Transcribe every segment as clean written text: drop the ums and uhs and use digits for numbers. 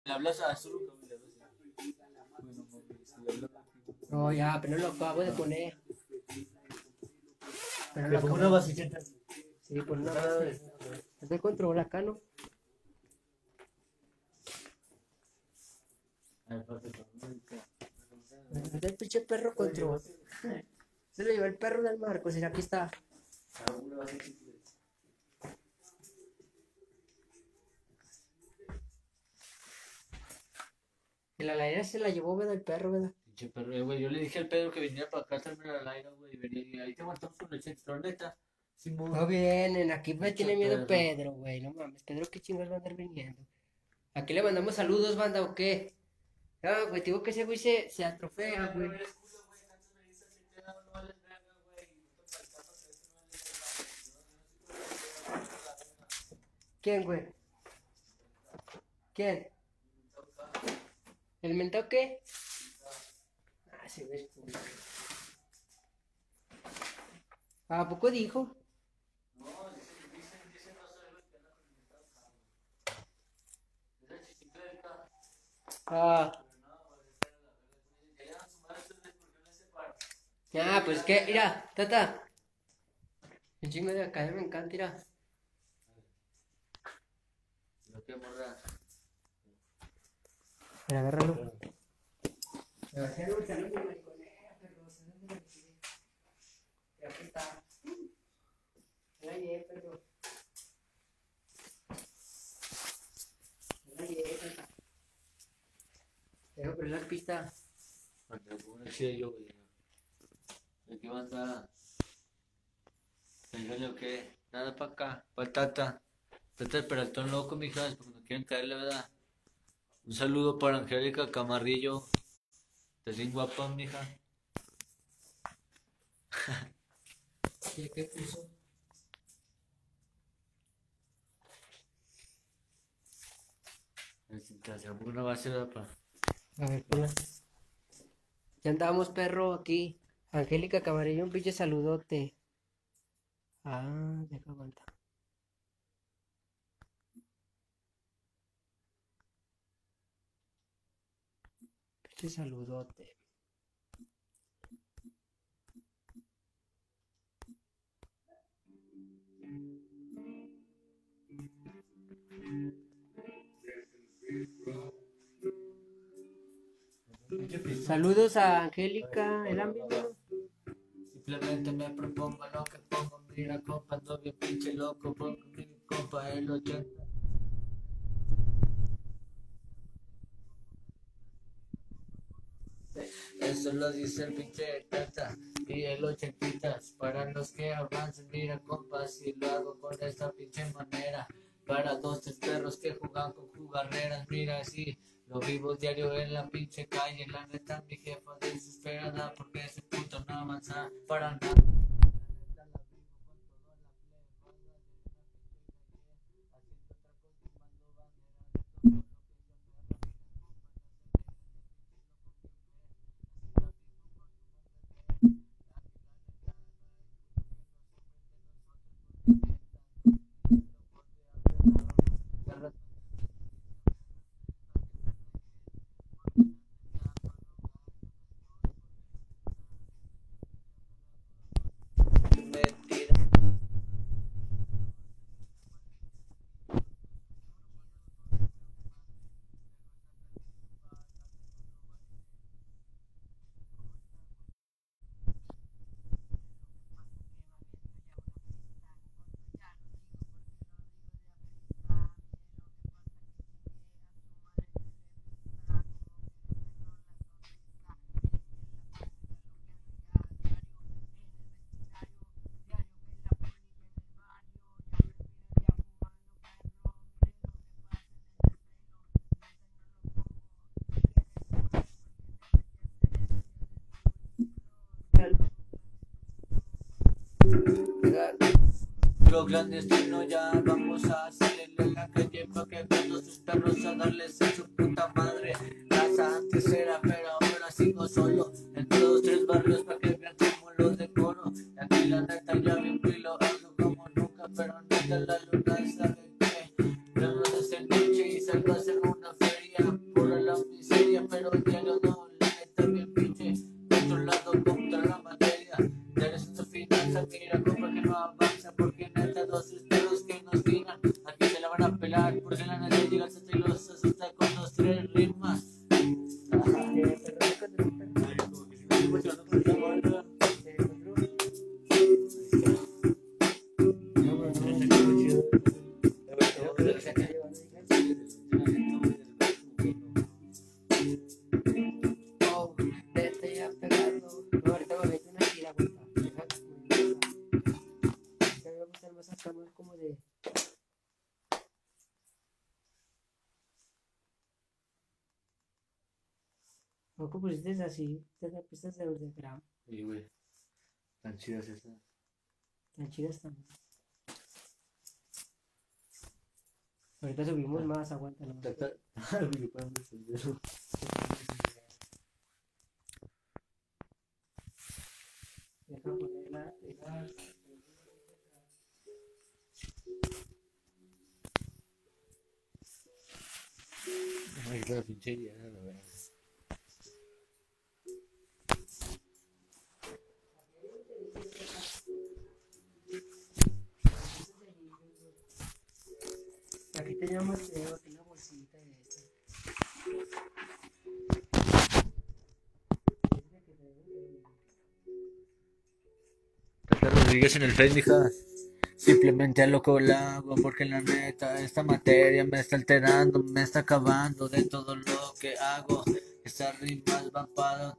Le hablas a Zuru, ¿cómo le hablas? Bueno, mames, le hablas a- No, ya, pero no lo acabo de poner. Pero Le lo pongo acabo una de... basillita. Sí, por una base. Es de control acá, ¿no? A ver, papi, Es del pinche perro control. Se lo llevó el perro del Marcos y aquí está. una basillita. Y la ladera se la llevó, ¿verdad? El perro, ¿verdad? Pinche perro, güey. Yo le dije al Pedro que viniera para acá a terminar al aire, güey. Y venía y ahí te aguantamos con el centro, neta. Simón. No vienen, aquí me Pinche tiene miedo perro. Pedro, güey. No mames, Pedro, ¿qué chingados va a andar viniendo? ¿Aquí le mandamos saludos, banda, o qué? Ah, güey, te digo que ese güey se atrofea, güey. ¿Quién, güey? ¿Quién? ¿El mentoque? Ah, sí, güey. ¿A poco dijo? Ah, ah, pues qué, mira, tata. El chingo de acá me encanta, mira. No te morra. Mira, agárralo. Me va a hacer un saludo, mariconera, perro, se ve muy bien. Y aquí está. Mira, perro. Mira, tata. Dejo poner la pista. Cuando alguna decía yo, güey. ¿De qué banda? Dígale o qué. Nada para acá. Para Tata. Tata el Peraltón loco, mijas, porque no quieren caerle, ¿verdad? Un saludo para Angélica Camarrillo. Te bien guapa, mija. ¿Qué puso? Una base, ¿verdad? A ver, ponla. Ya andábamos, perro, aquí. Angélica Camarillo, un pinche saludote. Ah, deja aguanta. Pinche saludote. Saludos a Angélica, el amigo. Simplemente me propongo lo que pongo. Mira, compa, ando bien pinche loco. Pongo mi compa el 80. Eso lo dice el pinche Tata y el 80. Para los que avancen, mira, compa, si lo hago con esta pinche manera. Para dos, tres perros que juegan con jugarreras, mira, así lo vivo diario en la pinche calle. La neta, mi jefa desesperada porque ese puto no avanza para nada. Mentira. Lo clandestino ya vamos a salir en la calle pa' que cuando sus perros a darles en su puta madre. Casa antes era, pero ahora sigo solo en todos tres barrios pa' que vean como los decoro. Y aquí la neta ya bien lo ando como nunca, pero neta la luna sabe que luego de ser noche y salgo a hacer una feria. pero diario no, la neta bien pinche, controlado contra la materia, eres en su finanza, mira compa que no avanza, porque neta dos esteros que nos guían, aquí se la van a pelar, por si la neta llega al centro y los asusta con los tres ritmas. Oh, neta ya pegando. No, ahorita me meto una gira, compa. Deja que me voy a gustar más acá, más como de. No, como es así, te da pistas de underground. Sí, güey, tan chidas esas. Tan chidas también. Ahorita subimos más, aguanta nomás. Deja ponerla. Ay, la pinchería, la verdad. Aquí teníamos aquí una bolsita de esta. Tata Rodríguez en el Face, mija. Simplemente a lo que lo hago porque la neta esta materia me está alterando, me está acabando de todo lo que hago. Estas rimas van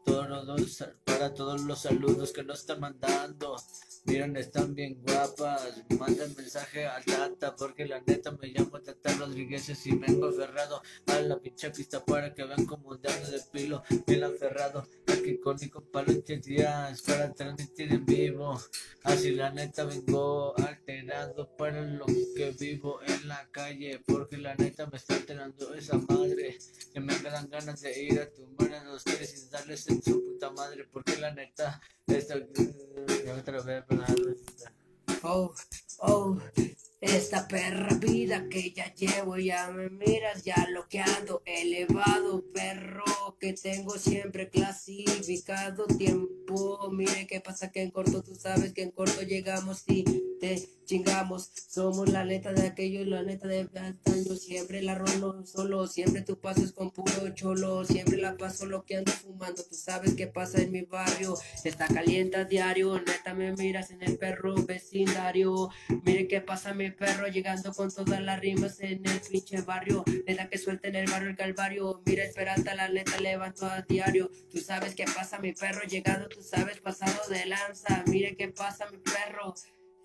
para todos los saludos que nos están mandando. Miren, están bien guapas. Manda el mensaje al Tata porque la neta me llamo Tata Rodríguez y vengo aferrado a la pinche pista para que vean como ando de pilo, bien aferrado. Aquí con mi compa Luches Díaz para transmitir en vivo. Así la neta vengo alterado para lo que vivo en la calle, porque la neta me está alterando esa madre, que me dan ganas de ir a tumbar a los tres y darles en su puta madre, porque la neta esta ya me trabé, pero Oh, oh, esta perra vida que ya llevo, ya me miras, ya lo que ando elevado, perro que tengo siempre clasificado tiempo. Mire qué pasa que en corto, tú sabes que en corto llegamos y te chingamos. Somos la neta de aquellos, la neta de antaño, siempre la rolo solo, siempre tú pasas con puro cholo, siempre la paso lo que ando fumando. Tú sabes qué pasa en mi barrio, está caliente a diario, neta me miras en el perro vecindario. Mire qué pasa mi perro llegando con todas las rimas en el pinche barrio, neta que suelta en el barrio el calvario. Mira Esperanza, la neta levanto a diario. Tú sabes qué pasa mi perro llegando, tú sabes pasado de lanza. Mire qué pasa mi perro,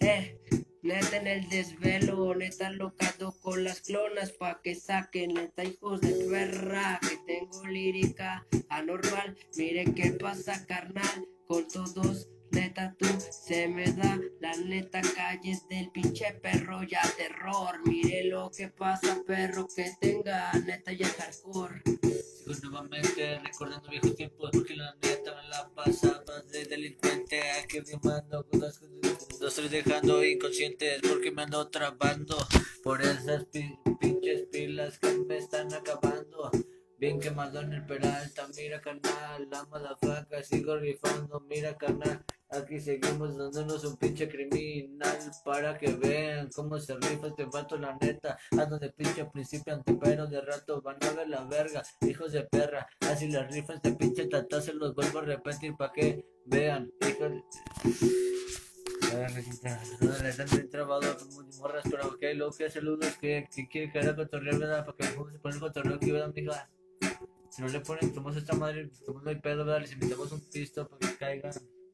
neta en el desvelo, neta locado con las clonas pa' que saquen, neta hijos de perra, que tengo lírica anormal. Mire qué pasa carnal, con todos, neta tú se me da, la neta calles del pinche perro ya terror. Mire lo que pasa perro, que tenga neta ya hardcore. sigo nuevamente recordando viejos tiempos porque la neta me la pasaba de delincuente aquí rimando cosas que los estoy dejando inconscientes porque me ando trabando por esas pinches pilas que me están acabando. Bien quemado en el Peralta, mira carnal, la madafaca, sigo rifando, mira carnal, aquí seguimos dándonos un pinche criminal para que vean cómo se rifa este vato, la neta, ando de pinche principiante, pero de rato van a ver la verga, hijos de perra, así las rifas este pinche tata, se los vuelvo a repetir para que vean, hijos de... No, le están bien trabados morras, pero ok, luego que saludos, que quiere que haga cotorreo, ¿verdad? Para que me pongan el cotorreo aquí, ¿verdad, mija? Si no le ponen, tomamos esta madre, tomamos no hay pedo, ¿verdad? Les invitamos un pisto para que caigan.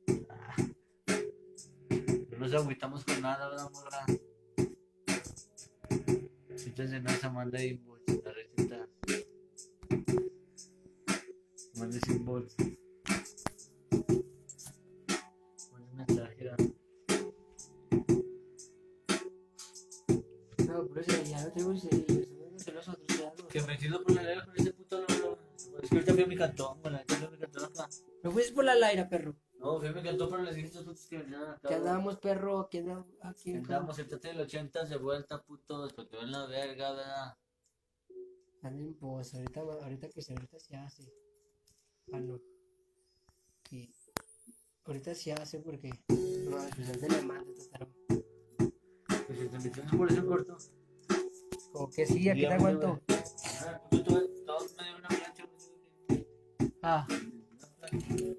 No nos agüitamos con nada, ¿verdad, morra? Entonces no esa manda inbox, la receta. Manda inbox. Manda un mensaje, No, pero ese ya no tengo cerillos, son los otros ya que me tiro por la ley con ese puto loro. Es que ahorita fui a mi cantón, güey, ahorita fui a mi cantón acá. ¿No fuiste por la Laira, perro? No, fui a mi cantón, pero les dije a estos putos que venían acá. ¿Qué andamos, perro? Aquí andamos, aquí Andamos el tate del 80 de vuelta, putos, porque ven la verga, ¿verdad? anden pues, ahorita que se hace. Ah, no. Y ahorita sí hace porque no, pues antes le mando, pero Pues si te metiste por ese corto. como que sí, aquí te Dígame, aguanto. Ah, pues todos me dio una plancha. Ah, Una plancha.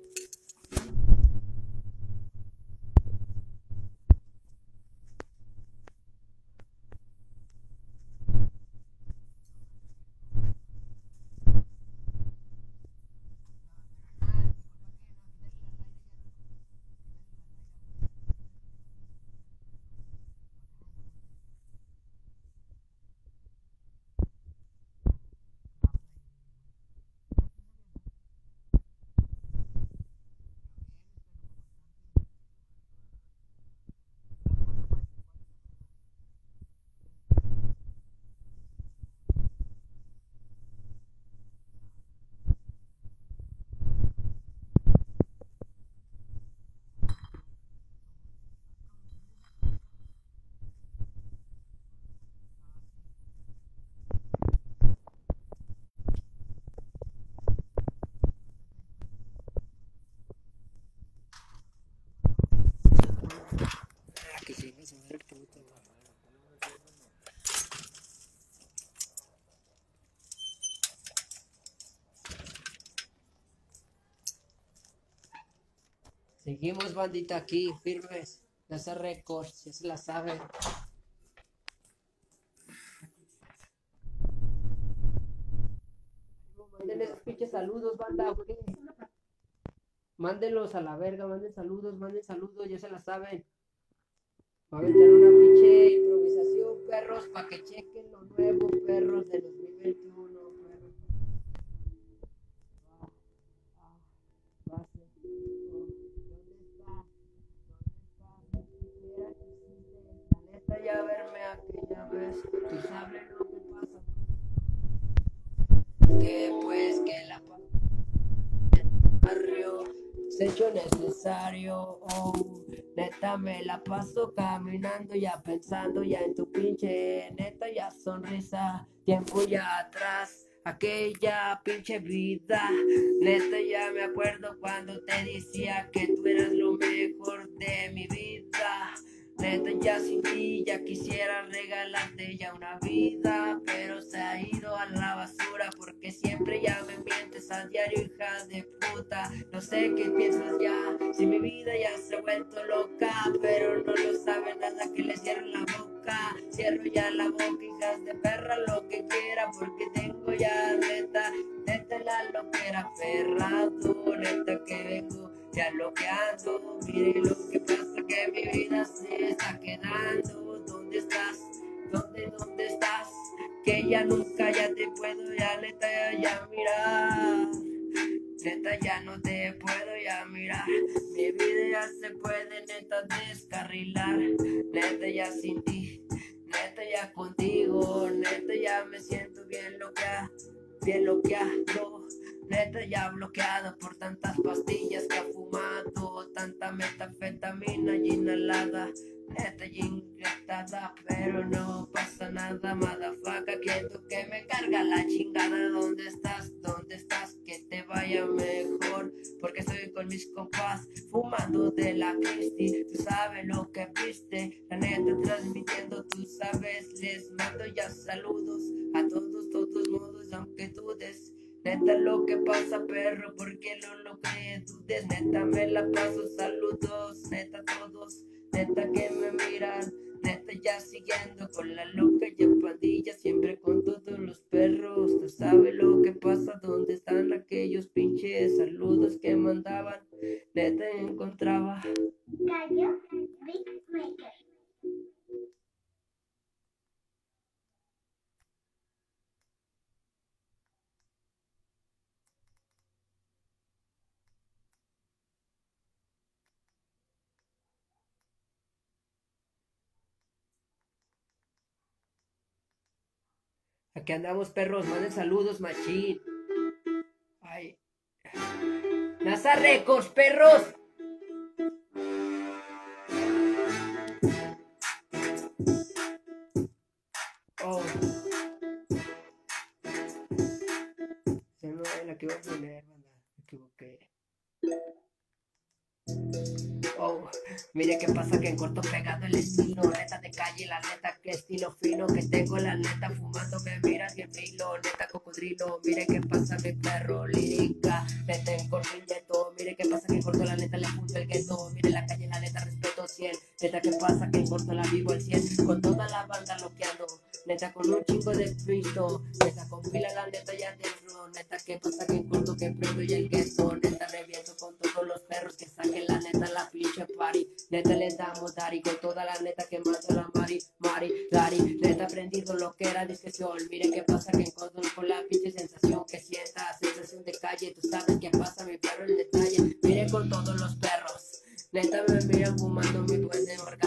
que sí, vas a ver que no te va. Seguimos, bandita, aquí, firmes. NASA Records, ya se la saben. Manden esos pinches saludos, banda, ¿o qué? Mándenlos a la verga, manden saludos, ya se la saben. Va a meter una pinche improvisación, perros, pa' que chequen lo nuevo, perros, de 2021, perros. Va a ser. ¿Dónde está? Quisiera que hiciste, la neta, ya verme aquella vez. Tú sabes lo que pasa. Que pues que la barrio se hecho necesario. Oh, neta me la paso caminando ya pensando ya en tu pinche neta ya sonrisa. Tiempo ya atrás, aquella pinche vida. Neta ya me acuerdo cuando te decía que tú eras lo mejor de mi vida. Neta ya sin ti ya quisiera regalarte ya una vida, pero se ha ido a la basura porque siempre ya me mientes a diario, hija de puta. No sé qué piensas ya, si mi vida ya se ha vuelto loca, pero no lo sabe nada que le cierro la boca. Cierro ya la boca, hijas de perra, lo que quiera, porque tengo ya neta la loquera ferrado, neta que vengo ya loqueando. Mire lo que pasa, que mi vida se está quedando. ¿Dónde estás? ¿Dónde estás? Que ya nunca ya te puedo, ya neta ya mirar. Neta ya no te puedo ya mirar. Mi vida ya se puede neta descarrilar. Neta ya sin ti, neta ya contigo. Neta ya me siento bien bloqueado. Neta ya bloqueado por tantas pastillas que ha fumado, tanta metanfetamina y inhalada. Neta ya inyectada, pero no pasa nada, madafaca. Quiero que me carga la chingada. ¿Dónde estás? ¿Dónde estás? Que te vaya mejor, porque estoy con mis compas fumando de la Cristi. Tú sabes lo que viste, la neta transmitiendo, tú sabes. Les mando ya saludos a todos modos, aunque dudes. Neta lo que pasa, perro, porque no lo que dudes. Neta me la paso, saludos, neta todos, neta que me miran. Neta ya siguiendo con la loca y en pandilla, siempre con todos los perros. Tú sabes lo que pasa, dónde están aquellos pinches saludos que mandaban. Neta encontraba. Gallo Beatmaker. Aquí andamos, perros, manden saludos, machín. Ay. NASA Records, perros. Oh. Se me la que iba a poner, banda. equivoqué. Oh, mire qué pasa que en corto pegado el estilo, neta de calle, la neta que estilo fino que tengo, la neta fumando me miras y el filo, neta cocodrilo, mire qué pasa mi perro, lírica, neta en corto inyecto, mire qué pasa que en corto la neta le junto el gueto, mire la calle, la neta respeto 100, neta qué pasa que en corto la vivo al 100, con toda la banda loqueando, neta con un chingo de pisto, neta con fila la neta ya dentro, neta qué pasa que en corto que prendo y el gueto, neta reviento con todos los perros que saquen la neta la pinche party, neta le damos dari con toda la neta que manda la Dari, neta aprendido lo que era discreción, mire qué pasa que encuentro con la pinche sensación que sienta, sensación de calle, tú sabes qué pasa mi perro el detalle, mire con todos los perros, neta me miran fumando mi duende